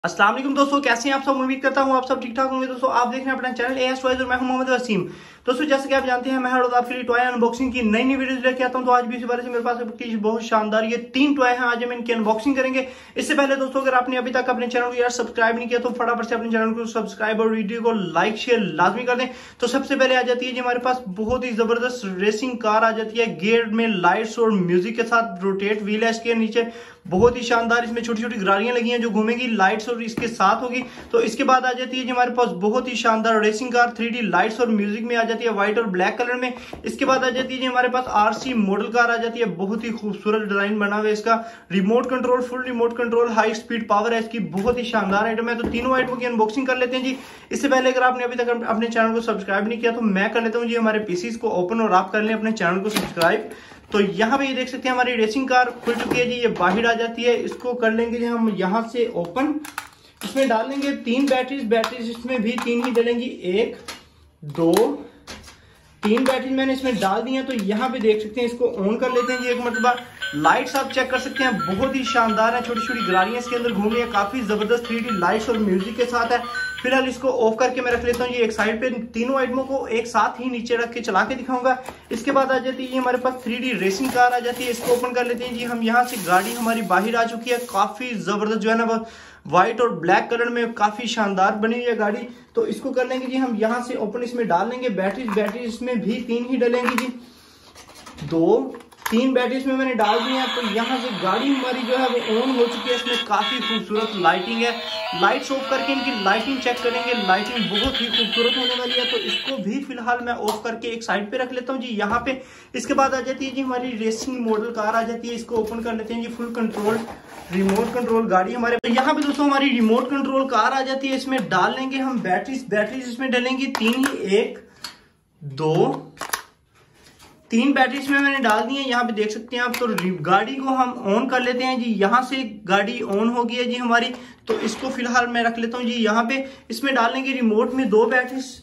अस्सलाम वालेकुम दोस्तों, कैसे हैं आप सब। उम्मीद करता हूं आप सब ठीक ठाक होंगे। दोस्तों आप देख रहे हैं अपना चैनल एएस टॉयज और मैं हूं मोहम्मद वसीम। दोस्तों जैसे कि आप जानते हैं, मैं हर रोज आपके लिए टॉय अनबॉक्सिंग की नई नई वीडियोस लेके आता हूं। तो आज भी इसी बारे से मेरे पास आपकी बहुत शानदार ये 3 टॉय हैं, आज हम इनकी अनबॉक्सिंग करेंगे। इससे पहले दोस्तों, अगर आपने अभी तक अपने चैनल को यार सब्सक्राइब नहीं किया तो फटाफट से अपने चैनल को सब्सक्राइब और वीडियो को लाइक शेयर लाजमी कर दें। तो सबसे पहले आ जाती है जी हमारे पास बहुत ही जबरदस्त रेसिंग कार आ जाती है, गियर में लाइट्स और म्यूजिक के साथ। रोटेट व्हील है इसके नीचे, बहुत ही शानदार। इसमें छोटी छोटी गाड़ियां लगी हैं जो घूमेगी, लाइट्स और इसके साथ होगी। तो इसके बाद आ जाती है जी हमारे पास बहुत ही शानदार रेसिंग कार 3D लाइट्स और म्यूजिक में आ जाती है, व्हाइट और ब्लैक कलर में। इसके बाद आ जाती है जी हमारे पास आरसी मॉडल कार आ जाती है, बहुत ही खूबसूरत डिजाइन बना हुआ है इसका। Remote control, full remote control, high speed power है इसकी, बहुत ही शानदार आइटम है। तो तीनों आइटमों की अनबॉक्सिंग कर लेते हैं जी। इससे पहले अगर आपने अभी तक अपने चैनल को सब्सक्राइब नहीं किया तो मैं कर लेता हूँ जी हमारे पीसीज को ओपन, और आप कर लें अपने चैनल को सब्सक्राइब। तो यहाँ पे ये देख सकते हैं हमारी रेसिंग कार खुल चुकी है जी, ये बाहर आ जाती है। इसको कर लेंगे जी हम यहाँ से ओपन। इसमें डाल लेंगे 3 बैटरीज इसमें भी 3 ही डलेंगी, 1 2 3 बैटरीज मैंने इसमें डाल दी हैं। तो यहाँ पे देख सकते हैं, इसको ऑन कर लेते हैं जी एक मरतबा। लाइट्स आप चेक कर सकते हैं, बहुत ही शानदार है, छोटी छोटी गाड़ियां इसके अंदर घूम रही है, काफी जबरदस्त 3D लाइट्स और म्यूजिक के साथ है। फिलहाल इसको ऑफ करके मैं रख लेता हूँ ये एक साइड पे। तीनों आइटमों को एक साथ ही नीचे रख के चला के दिखाऊंगा। इसके बाद आ जाती है हमारे पास 3D रेसिंग कार आ जाती है, इसको ओपन कर लेते हैं जी हम। यहाँ से गाड़ी हमारी बाहर आ चुकी है, काफी जबरदस्त जो है ना, व्हाइट और ब्लैक कलर में काफी शानदार बनी हुई है गाड़ी। तो इसको कर लेंगे जी हम यहाँ से ओपन। इसमें डाल लेंगे बैटरी इसमें भी 3 ही डलेंगी जी, 3 बैटरीज में मैंने डाल दी है। तो यहाँ से गाड़ी हमारी जो है वो ऑन हो चुकी है, इसमें काफी खूबसूरत लाइटिंग है। लाइट्स ऑफ करके इनकी लाइटिंग चेक करेंगे, लाइटिंग बहुत ही खूबसूरत होने वाली है। तो इसको भी फिलहाल मैं ऑफ करके एक साइड पे रख लेता हूँ जी यहाँ पे। इसके बाद आ जाती है जी हमारी रेसिंग मॉडल कार आ जाती है, इसको ओपन कर लेते हैं जी। फुल कंट्रोल रिमोट कंट्रोल गाड़ी हमारे। तो यहाँ पे दोस्तों हमारी रिमोट कंट्रोल कार आ जाती है, इसमें डाल लेंगे हम बैटरीज इसमें डलेंगी 3 ही, 1 2 3 बैटरीज में मैंने डाल दी है, यहाँ पे देख सकते हैं आप। तो गाड़ी को हम ऑन कर लेते हैं जी, यहाँ से गाड़ी ऑन हो गई है जी हमारी। तो इसको फिलहाल मैं रख लेता हूँ जी यहाँ पे। इसमें डालेंगे रिमोट में 2 बैटरीज,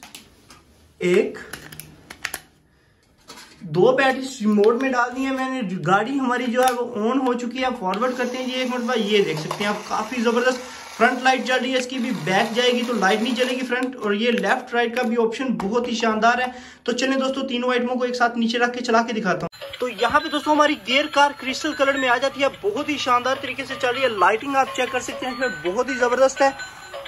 2 बैटरीज रिमोट में डाल दी है मैंने। गाड़ी हमारी जो है वो ऑन हो चुकी है। फॉरवर्ड करते हैं जी एक मिनट बाद। ये देख सकते हैं आप, काफी जबरदस्त फ्रंट लाइट जल रही है इसकी भी। बैक जाएगी तो लाइट नहीं जलेगी फ्रंट, और ये लेफ्ट राइट का भी ऑप्शन बहुत ही शानदार है। तो चलें दोस्तों, तीनों आइटमों को एक साथ नीचे रख के चला के दिखाता हूँ। तो यहाँ पे दोस्तों हमारी गियर कार क्रिस्टल कलर में आ जाती है, बहुत ही शानदार तरीके से चल रही है। लाइटिंग आप चेक कर सकते हैं, बहुत ही जबरदस्त है।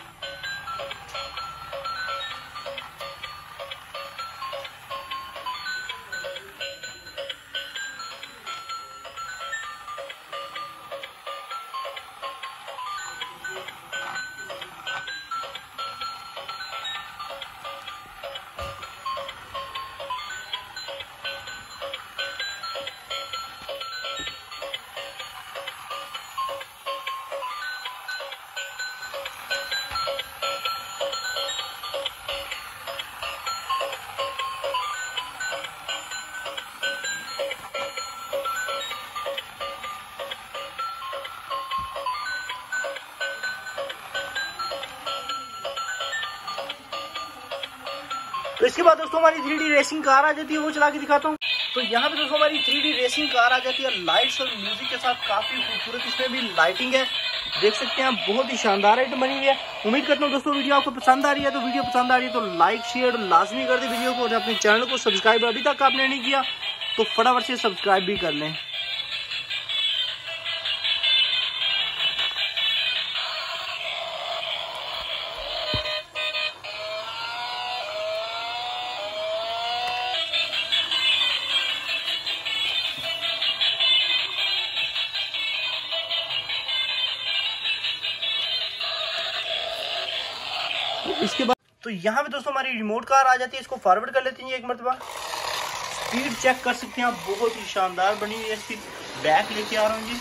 तो इसके बाद दोस्तों हमारी 3D रेसिंग कार आ जाती है, वो चला के दिखाता हूँ। तो यहाँ पे दोस्तों हमारी 3D रेसिंग कार आ जाती है, लाइट्स और म्यूजिक के साथ, काफी खूबसूरत इसमें भी लाइटिंग है। देख सकते हैं आप, बहुत ही शानदार आइटम बनी हुई है। उम्मीद करता हूँ दोस्तों वीडियो आपको पसंद आ रही है। तो वीडियो पसंद आ रही है तो लाइक शेयर लाजमी कर दे वीडियो को, और अपने चैनल को सब्सक्राइब अभी तक आपने नहीं किया तो फटाफट से सब्सक्राइब भी कर लें। इसके बाद तो यहाँ पे दोस्तों हमारी रिमोट कार आ जाती है, इसको फॉरवर्ड कर लेते हैं एक मरतबा। स्पीड चेक कर सकते हैं आप, बहुत ही शानदार बनी हुई है इसकी। बैक लेके आ रहा हूँ जी।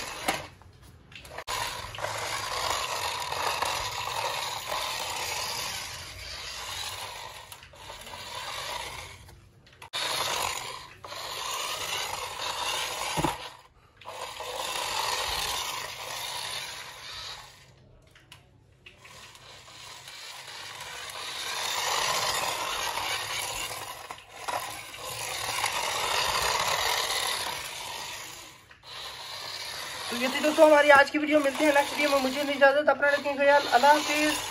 तो ये थी दोस्तों हमारी आज की वीडियो। मिलते हैं नेक्स्ट वीडियो में, मुझे नहीं इजाजत, अपना रखें ख्याल, अल्लाह हाफिज।